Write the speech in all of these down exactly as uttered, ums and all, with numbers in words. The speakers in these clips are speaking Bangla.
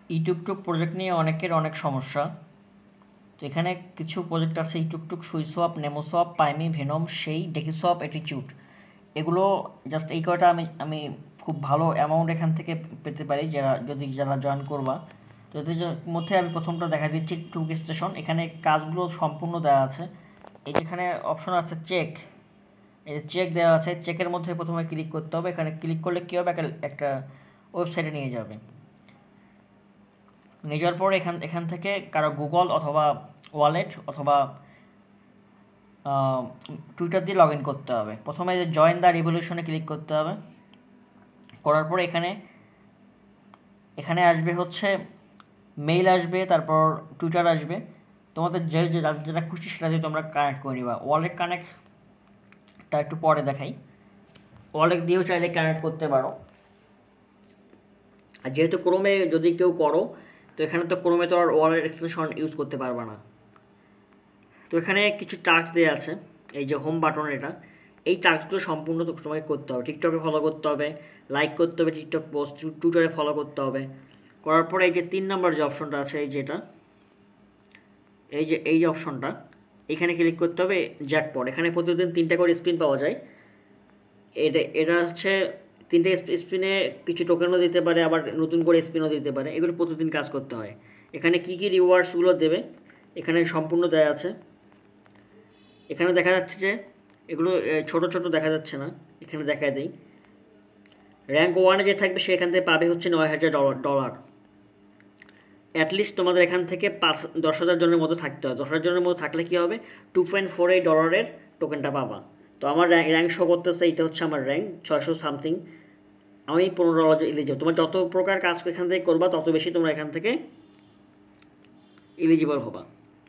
eTuktuk প্রজেক্ট নিয়ে অনেকের অনেক সমস্যা। তো এখানে কিছু প্রজেক্ট আছে eTuktuk, সুইসোয়াপ, নেমোসোয়াপ, পাইমি, ভেনম, সেই, ডেকিসোয়াপ, অ্যাটিটিউড। এগুলো জাস্ট এই কয়টা আমি আমি খুব ভালো অ্যামাউন্ট এখান থেকে পেতে পারি যারা যদি যারা জয়েন করবা। তো এদের মধ্যে আমি প্রথমটা দেখা দিচ্ছি টুকস্টেশন। এখানে কাজগুলো সম্পূর্ণ দেওয়া আছে। এই যেখানে অপশন আছে চেক, এই যে চেক দেওয়া আছে, চেকের মধ্যে প্রথমে ক্লিক করতে হবে। এখানে ক্লিক করলে কী হবে, একটা ওয়েবসাইটে নিয়ে যাবে। নিয়ে যাওয়ার পর এখান এখান থেকে কারো গুগল অথবা ওয়ালেট অথবা টুইটার দিয়ে লগ ইন করতে হবে। প্রথমে যে জয়েন দ্য রিভলিউশনে ক্লিক করতে হবে। করার পর এখানে এখানে আসবে হচ্ছে মেইল আসবে, তারপর টুইটার আসবে। তোমাদের যে যেটা খুশি সেটা দিয়ে তোমরা কানেক্ট করে নিবা। ওয়ালেট কানেক্টটা একটু পরে দেখাই। ওয়ালেট দিয়েও চাইলে কানেক্ট করতে পারো। আর যেহেতু ক্রোমে যদি কেউ করো, তো এখানে তো ক্রোমে তো আর ওয়ালেট এক্সটেনশন ইউজ করতে পারবা না। তো এখানে কিছু টাস্ক দেওয়া আছে, এই যে হোম বাটন, এটা এই টাস্কগুলো সম্পূর্ণ তোমাকে করতে হবে। টিকটকে ফলো করতে হবে, লাইক করতে হবে টিকটক পোস্ট, টুইটারে ফলো করতে হবে। করার পরে এই যে তিন নম্বর যে অপশনটা আছে, এই যেটা এই যে এই অপশনটা, এখানে ক্লিক করতে হবে জ্যাকপট। এখানে প্রতিদিন তিনটা করে স্পিন পাওয়া যায়। এটা এটা হচ্ছে তিনটে স্পিনে কিছু টোকেনও দিতে পারে, আবার নতুন করে স্পিনও দিতে পারে। এগুলো প্রতিদিন কাজ করতে হয়। এখানে কী কী রিওয়ার্ডসগুলো দেবে এখানে সম্পূর্ণ দেওয়া আছে। এখানে দেখা যাচ্ছে যে এগুলো ছোট ছোট দেখা যাচ্ছে না, এখানে দেখা দেই। র্যাঙ্ক ওয়ানে যে থাকবে সে এখান থেকে পাবে হচ্ছে নয় হাজার ডলার ডলার অ্যাটলিস্ট তোমাদের এখান থেকে পাঁচ দশ হাজার জনের মতো থাকতে হয়। দশ হাজার জনের মতো থাকলে কী হবে, টু পয়েন্ট ফোর এইট ডলারের টোকেনটা পাবা। তো আমার র্যাঙ্ক শো করতেছে, এইটা হচ্ছে আমার র্যাঙ্ক ছয়শো সামথিং। আমি পনেরো ডলার ইলিজিবল। তোমার যত প্রকার কাজ এখান থেকে করবা তত বেশি তোমরা এখান থেকে ইলিজিবল হবা।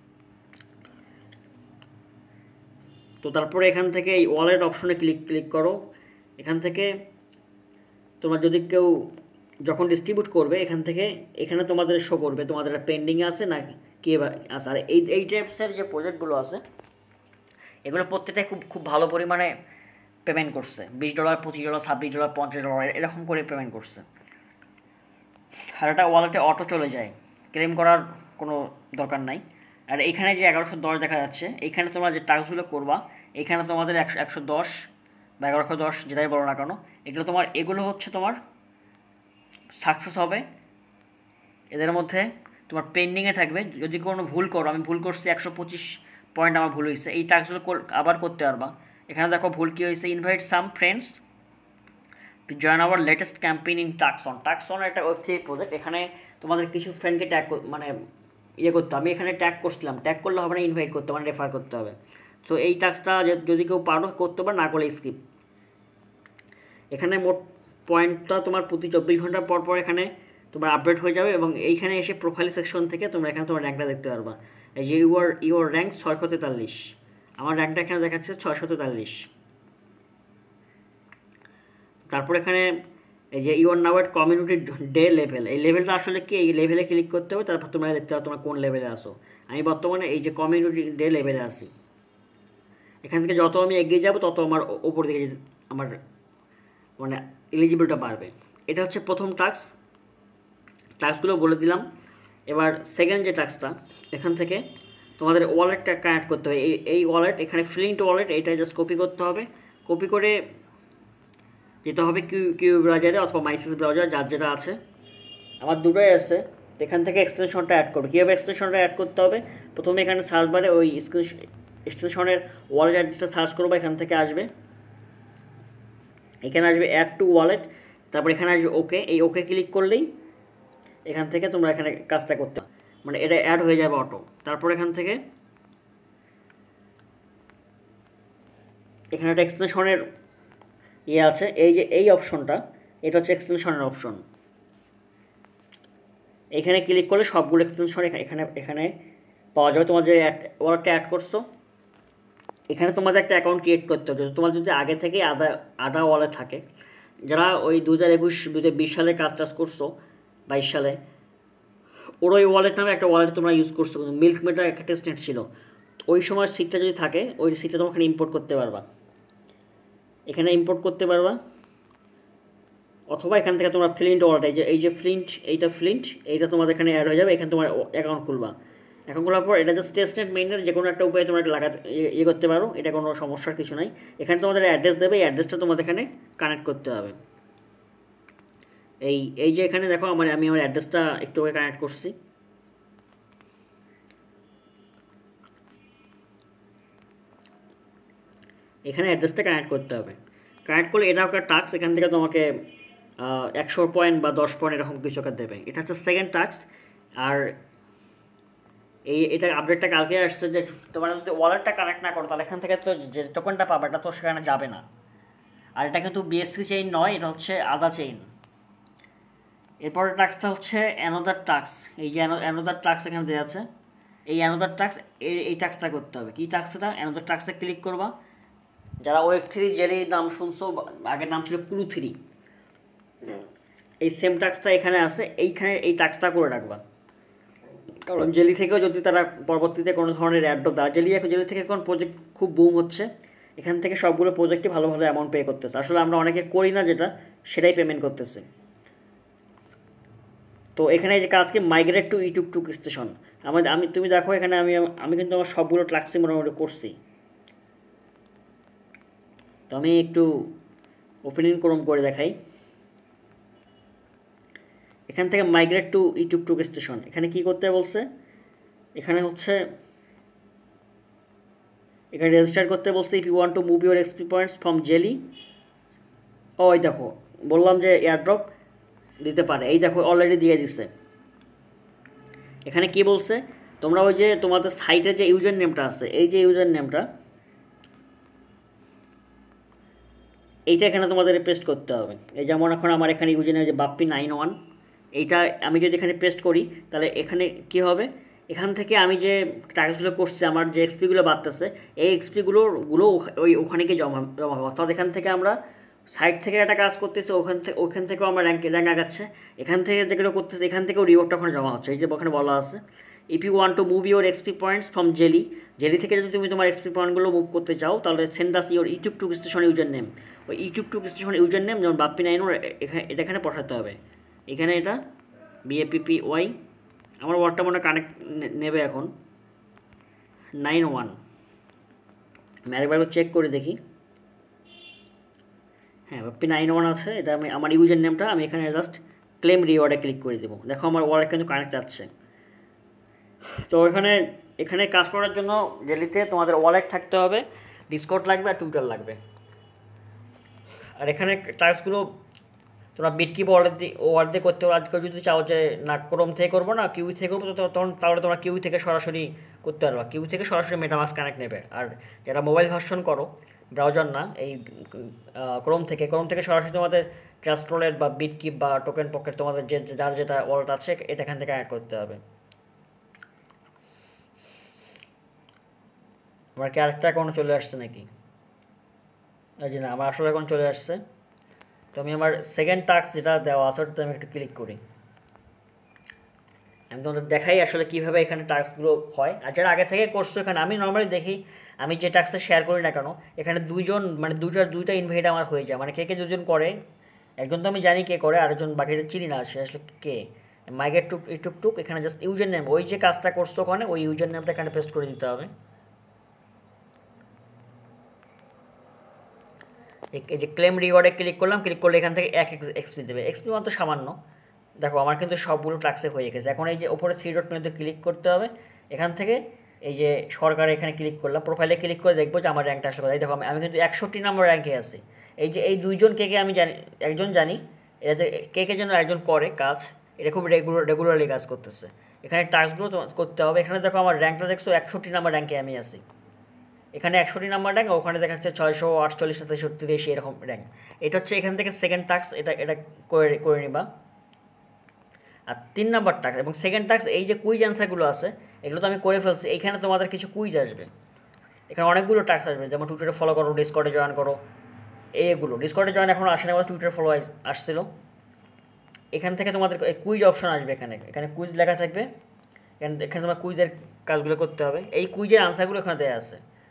তো তারপরে এখান থেকে এই ওয়ালেট অপশনে ক্লিক ক্লিক করো। এখান থেকে তোমরা যদি কেউ যখন ডিস্ট্রিবিউট করবে এখান থেকে এখানে তোমাদের শো করবে তোমাদের পেন্ডিংয়ে আছে না কে আছে। আর এই এই টাইপসের যে প্রজেক্টগুলো আছে এগুলো প্রত্যেকটাই খুব খুব ভালো পরিমাণে পেমেন্ট করছে। বিশ ডলার, পঁচিশ ডলার, ছাব্বিশ ডলার, পঞ্চাশ ডলার এরকম করে পেমেন্ট করছে। আর এটা ওয়ালেটে অটো চলে যায়, ক্লেম করার কোনো দরকার নাই। আর এইখানে যে এগারোশো দশ দেখা যাচ্ছে, এইখানে তোমরা যে টাস্কগুলো করবা এইখানে তোমাদের একশো একশো দশ বা এগারোশো দশ যেটাই বলো না কেন, এগুলো তোমার এগুলো হচ্ছে তোমার সাকসেস হবে। এদের মধ্যে তোমার পেন্ডিংয়ে থাকবে। যদি কোনো ভুল করো, আমি ভুল করছি একশো পঁচিশ পয়েন্ট আমার ভুল হয়েছে, এই টাস্কগুলো আবার করতে পারবা। এখানে দেখো ভুল কী হয়েছে, invite some friends to join our latest campaign in Taxon. Taxon একটা ওয়েব থ্রি প্রজেক্ট। এখানে তোমাদের কিছু ফ্রেন্ডকে ট্যাগ মানে ইয়ে করতে হবে। আমি এখানে ট্যাগ করছিলাম, ট্যাগ করলে হবে না, ইনভাইট করতে মানে রেফার করতে হবে। সো এই টাস্কটা যদি কেউ পারো করতে পারো, না করলে স্কিপ। এখানে মোট পয়েন্টটা তোমার প্রতি চব্বিশ ঘন্টা পর পর এখানে তোমার আপডেট হয়ে যাবে এবং এইখানে এসে প্রোফাইল সেকশন থেকে তোমরা এখানে তোমার র্যাঙ্কটা দেখতে পারবা। এই যে ইউর ইউর র্যাঙ্ক ছয়শো তেতাল্লিশ, আমার র্যাঙ্কটা এখানে দেখাচ্ছে ছয়শো তেতাল্লিশ। তারপর এখানে এই যে you're now at community day level, এই লেভেলটা আসলে কি, এই লেভেলে ক্লিক করতে হবে, তারপর তোমরা দেখতে পাবো তোমরা কোন লেভেলে আসো। আমি বর্তমানে এই যে কমিউনিটি ডে লেভেলে আসি। এখান থেকে যত আমি এগিয়ে যাব তত আমার ওপর দিকে আমার মানে এলিজিবলটা বাড়বে। এটা হচ্ছে প্রথম টাস্ক। টাস্কগুলো বলে দিলাম। এবার সেকেন্ড যে টাস্কটা, এখান থেকে তোমাদের ওয়ালেটটা কানেক্ট করতে হবে। এই এই ওয়ালেট এখানে ফিলিং টু ওয়ালেট, এইটা জাস্ট কপি করতে হবে। কপি করে যেতে হবে কিউ কিউ ব্রাউজারে অথবা মাইসেস ব্রাউজার, যার যেটা আছে। আমার দুটোই আছে। এখান থেকে এক্সটেনশনটা অ্যাড করবে। কীভাবে এক্সটেনশনটা অ্যাড করতে হবে, প্রথমে এখানে সার্চ বারে ওই এক্সটেনশনের ওয়ালেট অ্যাড্রেসটা সার্চ করবো, এখান থেকে আসবে। এখানে আসবে অ্যাড টু ওয়ালেট, তারপর এখানে আসবে ওকে। এই ওকে ক্লিক করলেই এখান থেকে তোমরা এখানে কাজটা করতে মানে এটা অ্যাড হয়ে যাবে অটো। তারপর এখান থেকে এখানে একটা এক্সটেনশনের ইয়ে আছে, এই যে এই অপশনটা, এটা হচ্ছে এক্সটেনশনের অপশন। এখানে ক্লিক করলে সবগুলো এক্সটেনশন এখানে এখানে পাওয়া যাবে। তোমার যে ওয়ালেটটা অ্যাড করছো এখানে তোমাদের একটা অ্যাকাউন্ট ক্রিয়েট করতে হবে। তোমার যদি আগে থেকে আদা আদা ওয়ালেট থাকে, যারা ওই দু হাজার একুশ দু হাজার বিশ সালে কাজ টাজ করছো, বাইশ সালে, ওর ওই ওয়ালেট নামে একটা ওয়ালেট তোমরা ইউজ করছো, কিন্তু মিল্ক মেটার একটা টেস্টনেট ছিল। ওই সময় সিটটা যদি থাকে, ওই সিটটা তোমরা এখানে ইম্পোর্ট করতে পারবা। এখানে ইম্পোর্ট করতে পারবা অথবা এখান থেকে তোমরা ফ্লিন্ট ওয়ালেট, এই যে এই যে ফ্লিন্ট, এইটা ফ্লিন্ট, এইটা তোমাদের এখানে অ্যাড হয়ে যাবে। এখানে তোমার অ্যাকাউন্ট খুলবা। অ্যাকাউন্ট খোলার পর এটা জাস্ট টেস্টনেট মেইনের যে কোনো একটা উপায়ে তোমরা এটা লাগাতে ইয়ে করতে পারো, এটা কোনো সমস্যার কিছু নাই। এখানে তোমাদের অ্যাড্রেস দেবে, এই অ্যাড্রেসটা তোমাদের এখানে কানেক্ট করতে হবে। এই এই যে এখানে দেখো আমার আমি আমার অ্যাড্রেসটা একটু আগে কানেক্ট করছি। এখানে অ্যাড্রেসটা কানেক্ট করতে হবে। কানেক্ট করলে এটা একটা টাস্ক, এখান থেকে তোমাকে একশো পয়েন্ট বা দশ পয়েন্ট এরকম কিছু একটা দেবে। এটা হচ্ছে সেকেন্ড টাস্ক। আর এই এটা আপডেটটা কালকে আসছে যে তোমরা যদি ওয়ালেটটা কানেক্ট না করো তাহলে এখান থেকে তো যে টোকেনটা পাবে এটা তো সেখানে যাবে না। আর এটা কিন্তু বিএসসি চেইন নয়, এটা হচ্ছে আদা চেইন। এরপরের টাস্কটা হচ্ছে অ্যানোদার টাস্ক। এই যে অ্যানোদার টাস্ক এখানে দেওয়া আছে, এই অ্যানোদার টাস্ক এই এই টাস্কটা করতে হবে। কী টাস্কটা? অ্যানোদার টাস্কে ক্লিক করবা। যারা ওয়েব থ্রি জেলি নাম শুনছো, আগের নাম ছিল ক্লু থ্রি, এই সেম টাস্কটা এখানে আছে, এইখানে এই টাস্কটা করে রাখবা। কারণ জেলি থেকেও যদি তারা পরবর্তীতে কোনো ধরনের অ্যাড্রপ দেয়, জেলি এখন জেলি থেকে এখন প্রজেক্ট খুব বুম হচ্ছে, এখান থেকে সবগুলো প্রজেক্টই ভালো ভালো অ্যামাউন্ট পে করতেছে। আসলে আমরা অনেকে করি না যেটা, সেটাই পেমেন্ট করতেছে। তো এখানে যে কাজকে মাইগ্রেট টু ইটুকটুক স্টেশন, আমাদের আমি তুমি দেখো এখানে আমি আমি কিন্তু আমার সবগুলো টাস্কই মোটামুটি করছি। তো আমি একটু ওপেনিং ক্রোম করে দেখাই। এখান থেকে মাইগ্রেট টু ইটুকটুক স্টেশন, এখানে কি করতে বলছে? এখানে হচ্ছে এখানে রেজিস্টার করতে বলছে। If you want to move your XP points from Zealy, ও এই দেখো বললাম যে এয়ারড্রপ দিতে পারে, এই দেখো অলরেডি দিয়ে দিছে। এখানে কি বলছে? তোমরা ওই যে তোমাদের সাইটে যে ইউজার নেমটা আছে, এই যে ইউজার নেমটা, এইটা এখানে তোমাদের পেস্ট করতে হবে। এই যেমন এখন আমার এখানে ইউজার নেম যে বাপ্পি নাইন ওয়ান, এইটা আমি যদি এখানে পেস্ট করি তাহলে এখানে কি হবে? এখান থেকে আমি যে টাস্কগুলো করছি, আমার যে এক্সপিগুলো বাড়তেছে, এই এক্সপিগুলোর গুলো ওই ওখানে গিয়ে জমা জমা হবে। অর্থাৎ এখান থেকে আমরা সাইট থেকে একটা কাজ করতেছি, ওখান থেকে ওখান থেকেও আমরা র্যাঙ্ক র্যাঙ্ক আগাচ্ছে, এখান থেকে যেগুলো করতেছে এখান থেকেও রিওয়ার্ডটা ওখানে জমা হচ্ছে। এই যে ওখানে বলা আছে if you want to move your XP points from Zealy, Zealy থেকে যদি তুমি তোমার এক্সপি পয়েন্টগুলো মুভ করতে চাও তাহলে send us your eTukTuk station username. ওই ইটুকটুক স্টেশন ইউজার নেম যেমন বাপ্পি নাইন ওর এখানে এটা এখানে পাঠাতে হবে। এখানে এটা বিএপিপি ওয়াই, আমার ওয়ার্ডটা মনে কানেক্ট নেবে এখন নাইন ওয়ান। আমি আরেকবার চেক করে দেখি। হ্যাঁ বাপ্পি নাইন ওয়ান আছে, এটা আমি আমার ইউজার নেমটা আমি এখানে জাস্ট ক্লেম রিওয়ার্ডে ক্লিক করে দেবো। দেখো আমার ওয়ালেট কিন্তু কানেক্ট যাচ্ছে। তো এখানে এখানে কাজ করার জন্য জেলিতে তোমাদের ওয়ালেট থাকতে হবে, ডিসকর্ড লাগবে আর টুইটার লাগবে। আর এখানে টাস্কগুলো তোমরা বিটকি ওয়ালেট দিয়ে ওয়ার্ড দিয়ে করতে পারো। আজকে যদি চাও যে না ক্রোম থেকে করবো না কিউই থেকে করবো, তখন তাহলে তোমরা কিউই থেকে সরাসরি করতে পারবা। কিউই থেকে সরাসরি মেটামাস্ক কানেক্ট নেবে। আর যারা মোবাইল ভার্সন করো, ব্রাউজার না, এই ক্রোম থেকে ক্রোম থেকে সরাসরি তোমাদের ট্রাস্ট ওয়ালেট বা বিটকিপ বা টোকেন পকেট তোমাদের যে যার যেটা ওয়ালেট আছে এটা এখান থেকে অ্যাড করতে হবে। আমার কি আরেকটা অ্যাকাউন্ট চলে আসছে নাকি? জি না, আমার আসলে এখন চলে আসছে। তো আমি আমার সেকেন্ড টাস্ক যেটা দেওয়া আছে ওটাতে আমি একটু ক্লিক করি। আমি তোমাদের দেখাই আসলে কীভাবে এখানে টাস্কগুলো হয়। আর যারা আগে থেকে করছো, এখানে আমি নর্মালি দেখি আমি যে টাস্কটা শেয়ার করি না কেন, এখানে দুইজন মানে দুইটার দুইটা ইনভাইট আমার হয়ে যায়। মানে কে কে দুজন করে, একজন তো আমি জানি কে করে, আরেকজন বাকিটা চিনি না সে আসলে কে। মাইগ্রেট টু ইটুকটুক, এখানে জাস্ট ইউজার নেম, ওই যে কাজটা করছো ওখানে ওই ইউজার নেমটা এখানে পেস্ট করে দিতে হবে। এই যে ক্লেম রিওয়ার্ডে ক্লিক করলাম, ক্লিক করলে এখান থেকে এক এক্সপি দেবে। এক্সপি মাত্র সামান্য। দেখো আমার কিন্তু সবগুলো টাস্কে হয়ে গেছে। এখন এই যে ওপরে থ্রি ডট মেনুতে ক্লিক করতে হবে, এখান থেকে এই যে সরকার এখানে ক্লিক করলাম, প্রোফাইলে ক্লিক করে দেখবো যে আমার র্যাঙ্কটা আসলে কোথায়। দেখো আমি কিন্তু একষট্টি নম্বর র্যাঙ্কে আছি। এই যে এই দুইজন কে কে আমি জানি, একজন জানি এটাতে কে কে যেন একজন করে কাজ, এটা খুব রেগুলার রেগুলারলি কাজ করতেছে। এখানে টাস্কগুলো করতে হবে। এখানে দেখো আমার র্যাঙ্কটা দেখছো একষট্টি নম্বর র্যাঙ্কে আমি আছি। এখানে একষট্টি নাম্বার র্যাঙ্ক, ওখানে দেখা যাচ্ছে ছয়শো আটচল্লিশ সাতাশি তিরিশ এরকম র্যাঙ্ক। এটা হচ্ছে এখান থেকে সেকেন্ড টাস্ক, এটা এটা করে করে নিবা। আর তিন নাম্বার টাস্ক এবং সেকেন্ড টাস্ক, এই যে কুইজ অ্যান্সারগুলো আছে এগুলো তো আমি করে ফেলছি। এইখানে তোমাদের কিছু কুইজ আসবে, এখানে অনেকগুলো টাস্ক আসবে, যেমন টুইটারে ফলো করো, ডিসকর্ডে জয়েন করো, এইগুলো। ডিসকর্ডে জয়েন এখন আসে না, টুইটারে ফলো আসছিল। এখান থেকে তোমাদের কুইজ অপশন আসবে, এখানে এখানে কুইজ লেখা থাকবে। এখানে এখানে তোমার কুইজের কাজগুলো করতে হবে। এই কুইজের আনসারগুলো এখানে দেওয়া আছে।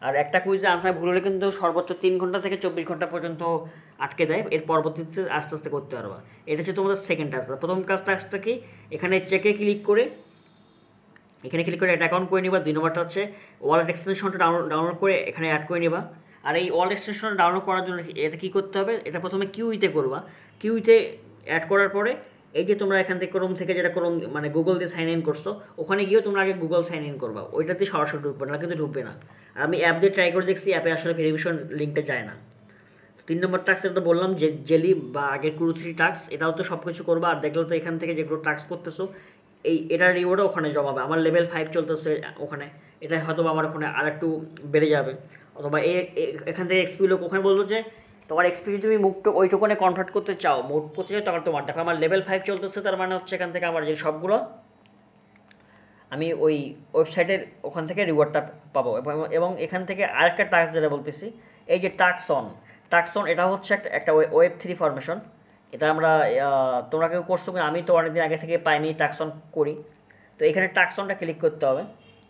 আর একটা কুইজে আনসার ভুল হলে কিন্তু সর্বোচ্চ তিন ঘন্টা থেকে চব্বিশ ঘন্টা পর্যন্ত আটকে দেয়, এর পরবর্তীতে আস্তে আস্তে করতে পারবা। এটা হচ্ছে তোমাদের সেকেন্ড টাস্ক। প্রথম কাজ টাস্কটা কি, এখানে চেকে ক্লিক করে এখানে ক্লিক করে এটা অ্যাকাউন্ট করে নিবা। দুই নম্বরটা হচ্ছে ওয়ালেট এক্সটেনশনটা ডাউনলোড ডাউনলোড করে এখানে অ্যাড করে নিবা। আর এই ওয়ালেট এক্সটেনশন ডাউনলোড করার জন্য এটা কী করতে হবে, এটা প্রথমে কিউইতে করবা। কিউইতে অ্যাড করার পরে এই যে তোমরা এখান থেকে ক্রোম থেকে যেটা ক্রোম মানে গুগল দিয়ে সাইন ইন করছো, ওখানে গিয়েও তোমরা আগে গুগল সাইন ইন করবা, ওইটাতে সরাসরি ঢুকবে না, কিন্তু ঢুকবে না। আর আমি অ্যাপ দিয়ে ট্রাই করে দেখছি, অ্যাপে আসলে ভেরিফিকেশন লিঙ্কটা যায় না। তিন নম্বর টাস্ক এটা বললাম যে জেলি বা আগের কুরু থ্রি টাস্ক, এটাও তো সব কিছু করবা। আর দেখলো তো এখান থেকে যেগুলো টাস্ক করতেছো এই এটার রিওয়ার্ডও ওখানে জমাবে। আমার লেভেল ফাইভ চলতেছে ওখানে, এটা হয়তো আমার ওখানে আর একটু বেড়ে যাবে। অথবা এই এখান থেকে এক্সপি লোক ওখানে বললো যে তোমার এক্সপি যদি তুমি মুভটা ওই টোকনে কনভার্ট করতে চাও, মুভ করতে চাও, তখন তোমার দেখো আমার লেভেল ফাইভ চলতেছে, তার মানে হচ্ছে এখান থেকে আমার যে সবগুলো আমি ওই ওয়েবসাইটের ওখান থেকে রিওয়ার্ডটা পাবো। এবং এখান থেকে আরেকটা টাস্ক যেটা বলতেছি, এই যে টাক্সন টাক্সন এটা হচ্ছে একটা একটা ওয়েব থ্রি ফরমেশন। এটা আমরা তোমরা কেউ করছো কিনা, আমি তো অনেকদিন আগে থেকে পাইনি, টাক্সন করি। তো এখানে টাক্সনটা ক্লিক করতে হবে।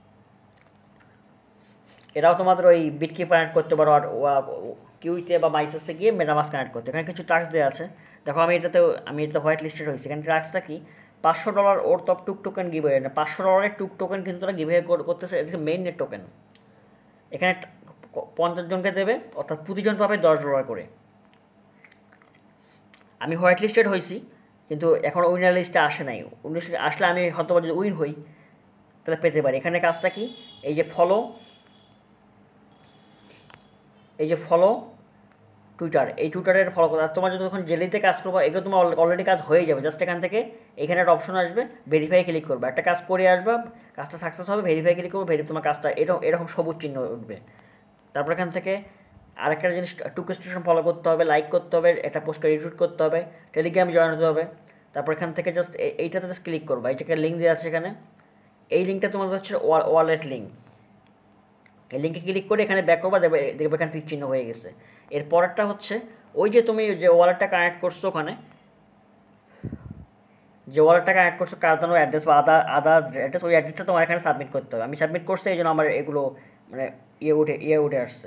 এটাও তোমাদের ওই বিটকি কানেক্ট করতে পারো, আর কিউইতে বা মাইসেসে গিয়ে মেটামাস কানেক্ট করতে। এখানে কিছু টাস্ক দেওয়া আছে, দেখো আমি এটাতে আমি এটা হোয়াইট লিস্টেড হয়েছি। এখানে টাস্কটা কি, পাঁচশো ডলার ওর টপ টুক টোকেন গিভওয়ে, পাঁচশো ডলারের টুক টোকেন কিন্তু তারা গিভওয়ে করতেছে, এটা মেইন নেট টোকেন। এখানে পঞ্চাশ জনকে দেবে, অর্থাৎ প্রতিজন পাবে দশ ডলার করে। আমি হোয়াইট লিস্টেড হয়েছি, কিন্তু এখন উইনার লিস্টে আসে নাই। উইনার লিস্টে আসলে আমি হয়তো যদি উইন হই তাহলে পেতে পারি। এখানে কাজটা কি, এই যে ফলো এই যে ফলো টুইটার, এই টুইটারের ফলো করা। তোমার যদি তখন জেলিতে কাজ করবো, এগুলো তোমার অলরেডি কাজ হয়ে যাবে। জাস্ট এখান থেকে এখানে একটা অপশন আসবে, ভেরিফাই ক্লিক করবে, একটা কাজ করে আসবা, কাজটা সাকসেস হবে, ভেরিফাই ক্লিক করবো, ভেরি তোমার কাজটা এরকম এরকম সবুজ চিহ্ন উঠবে। তারপর এখান থেকে আরেকটা জিনিস, টুকস্টেশন ফলো করতে হবে, লাইক করতে হবে, একটা পোস্টকে রিটুইট করতে হবে, টেলিগ্রাম জয়েন হতে হবে। তারপর এখান থেকে জাস্ট এইটাতে জাস্ট ক্লিক করবা, এইটাকে লিঙ্ক দেওয়া আছে এখানে, এই লিঙ্কটা তোমাদের হচ্ছে ওয়ালেট লিঙ্ক। এই লিঙ্কে ক্লিক করে এখানে ব্যাক করবা, দেখবে দেখবে এখানে টিক চিহ্ন হয়ে গেছে। এর পরেরটা হচ্ছে ওই যে তুমি যে ওয়ালেটটা কানেক্ট করছো, ওখানে যে ওয়ালেটটা কানেক্ট করছো কার্দানো অ্যাড্রেস বা আদার আদার অ্যাড্রেস, ওই অ্যাড্রেসটা তোমার এখানে সাবমিট করতে হবে। আমি সাবমিট করছি, এই জন্য আমার এগুলো মানে ইয়ে উঠে ইয়ে উঠে আসছে।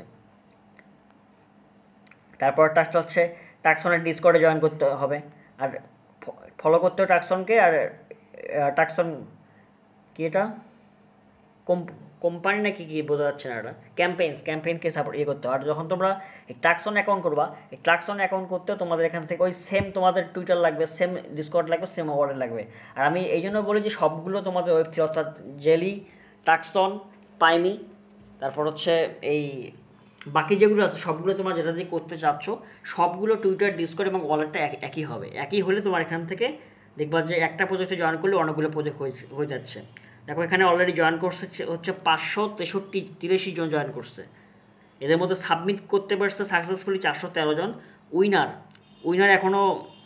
তারপর টাস্কটা হচ্ছে টাক্সনের ডিসকর্ডে জয়েন করতে হবে, আর ফলো করতে হবে টাক্সনকে। আর টাক্সন কি, এটা কোম্পানি নাকি কি বোঝা যাচ্ছে না, এটা ক্যাম্পেইনস ক্যাম্পেইনকে সাপোর্ট ইয়ে করতে হবে। আর যখন তোমরা এই টাক্সন অ্যাকাউন্ট করবা, এই টাক্সন অ্যাকাউন্ট করতে তোমাদের এখান থেকে ওই সেম তোমাদের টুইটার লাগবে, সেম ডিসকর্ড লাগবে, সেম ওয়ালেট লাগবে। আর আমি এই জন্য বলি যে সবগুলো তোমাদের ওয়েব থ্রি, অর্থাৎ জেলি, টাক্সন, পাইমি, তারপর হচ্ছে এই বাকি যেগুলো আছে সবগুলো তোমার যেটা দিয়ে করতে চাচ্ছ, সবগুলো টুইটার, ডিসকর্ড এবং ওয়ালেটটা একই হবে। একই হলে তোমার এখান থেকে দেখবা যে একটা প্রজেক্টে জয়েন করলে অনেকগুলো প্রজেক্ট হয়ে যাচ্ছে। দেখো এখানে অলরেডি জয়েন করছে হচ্ছে পাঁচশো তেষট্টি তিরাশি জন জয়েন করছে। এদের মধ্যে সাবমিট করতে পারছে সাকসেসফুলি চারশো তেরো জন। উইনার উইনার এখনও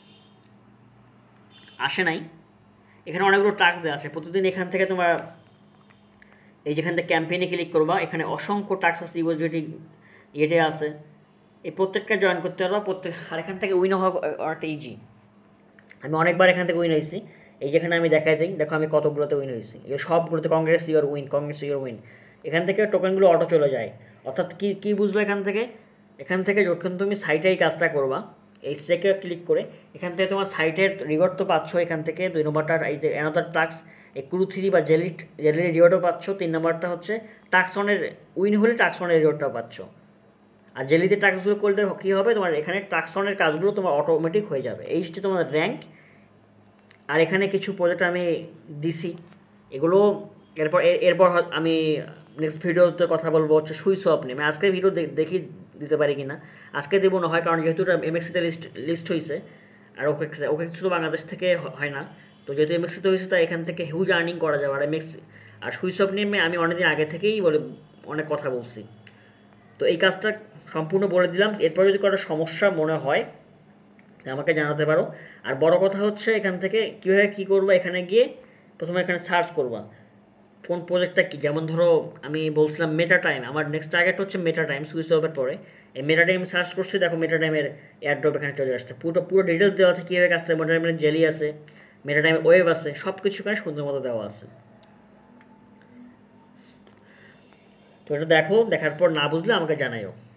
আসে নাই। এখানে অনেকগুলো টাস্ক দেওয়া আছে প্রতিদিন। এখান থেকে তোমার এই যেখান থেকে ক্যাম্পেইনে ক্লিক করবা, এখানে অসংখ্য টাস্ক আছে, ইউএসডিটি ইয়েটে আছে, এই প্রত্যেকটা জয়েন করতে পারবা প্রত্যেক। আর এখান থেকে উইন হওয়া অনেকটা ইজি। আমি অনেকবার এখান থেকে উইন হয়েছি। এই যেখানে আমি দেখাই দিই, দেখো আমি কতগুলোতে উইন হয়েছি, এই সবগুলোতে congrats your win, congrats your win. এখান থেকে টোকেনগুলো অটো চলে যায়। অর্থাৎ কী কী বুঝলো এখান থেকে, এখান থেকে যখন তুমি সাইটে এই কাজটা করবা, এই চেকে ক্লিক করে এখান থেকে তোমার সাইটের রিওয়ার্ড তো পাচ্ছ এখান থেকে। দুই নম্বরটার এই যে অ্যানাদার টাস্ক, এই ক্রু থ্রি বা জেলি জেলির রিওয়ার্ডও পাচ্ছ। তিন নম্বরটা হচ্ছে টাক্সনের উইন হলে টাক্সনের রিওয়ার্ডটাও পাচ্ছ। আর জেলিতে টাস্কগুলো করলে কী হবে, তোমার এখানে টাক্সনের কাজগুলো তোমার অটোমেটিক হয়ে যাবে। এই হচ্ছে তোমার র্যাঙ্ক। আর এখানে কিছু প্রজেক্ট আমি দিছি, এগুলো এরপর এরপর আমি নেক্সট ভিডিওতে কথা বলবো হচ্ছে সুইচ অফ নিয়ে। আমি আজকের ভিডিও দেখি দিতে পারি কি না, আজকে দেবো না হয়, কারণ যেহেতু এটা এমএক্সিতে লিস্ট লিস্ট হয়েছে, আর ওকে ওকে শুধু বাংলাদেশ থেকে হয় না, তো যেহেতু এমএক্সিতে হয়েছে তাই এখান থেকে হিউজ আর্নিং করা যাবে। আর এমএক্স আর সুইচ অফ নিয়ে আমি অনেকদিন আগে থেকেই বলে অনেক কথা বলছি। তো এই কাজটা সম্পূর্ণ বলে দিলাম। এরপর যদি কোনো সমস্যা মনে হয় আমাকে জানাতে পারো। আর বড় কথা হচ্ছে এখান থেকে কীভাবে কী করবো, এখানে গিয়ে প্রথমে এখানে সার্চ করবা কোন প্রজেক্টটা কী। যেমন ধরো আমি বলছিলাম মেটা টাইম, আমার নেক্সট টার্গেট হচ্ছে মেটা টাইম। সুইচ অফের পরে এই মেটা টাইম সার্চ করছি, দেখো মেটা টাইমের এয়ারড্রপ এখানে চলে আসছে। পুরো পুরো ডিটেলস দেওয়া আছে কীভাবে কাজটা, মেটা টাইমের জেলি আছে, মেটা টাইমের ওয়েব আছে, সব কিছু এখানে সুন্দর মতো দেওয়া আছে। তো এটা দেখো, দেখার পর না বুঝলে আমাকে জানাইও।